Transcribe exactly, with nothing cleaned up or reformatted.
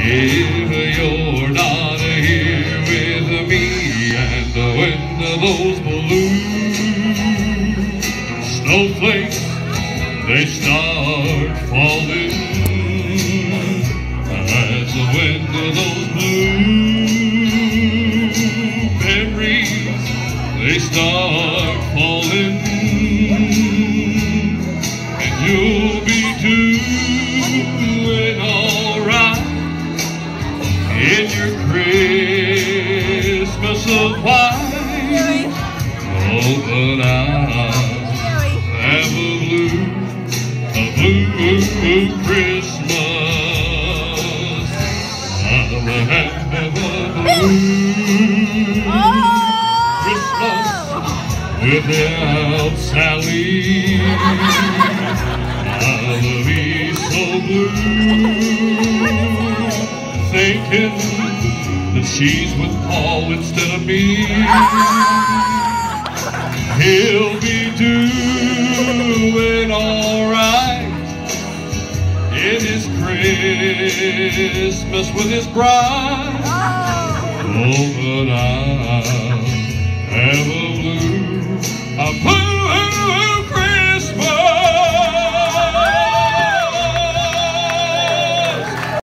If you're not here with me, and when those balloon snowflakes they start falling, as when those blue memories they start falling, and you'll be doing alright in your Christmas of white. Oh, but I have a blue, a blue, blue Christmas. I'll have a blue Christmas without Sally. I'll be so blue, thinking that she's with Paul instead of me. He'll be doing alright in his Christmas with his bride. Oh, but I'll have a